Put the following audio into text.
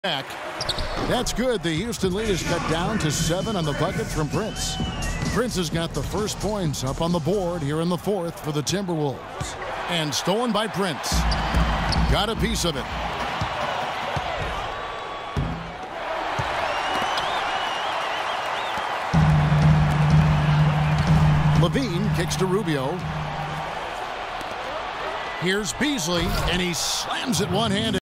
back. That's good. The Houston lead is cut down to 7 on the bucket from Prince. Prince has got the first points up on the board here in the fourth for the Timberwolves. And stolen by Prince. Got a piece of it. Levine kicks to Rubio. Here's Beasley, and he slams it one-handed.